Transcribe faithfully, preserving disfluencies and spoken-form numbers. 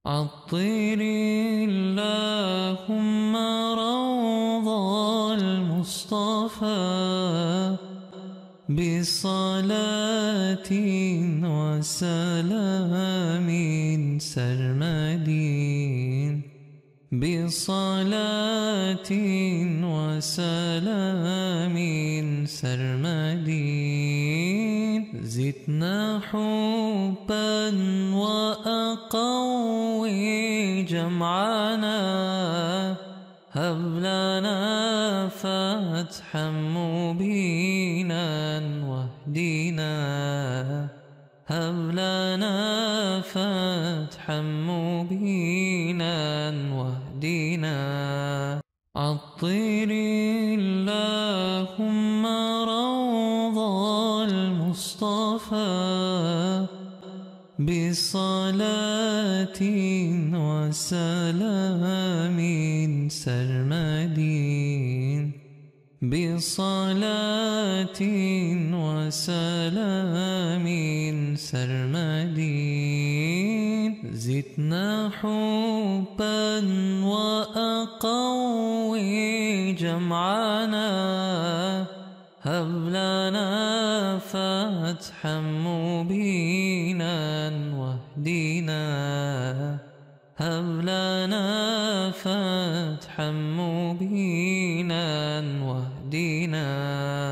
عطر اللهم روض المصطفى بصلاة وسلام سرمدين بصلاة وسلام سرمدين زدنا حبا وأقوي جمعنا هب لنا فتحا مبينا واهدنا هب لنا فتحا مبينا واهدنا عطر اللهم روض المصطفى بصلاة وسلام سرمدين بصلاة وسلام سرمدين زدنا حبا وأقوي جمعنا هب لنا فتحا مبينا واهدنا هب لنا فتحا مبينا واهدنا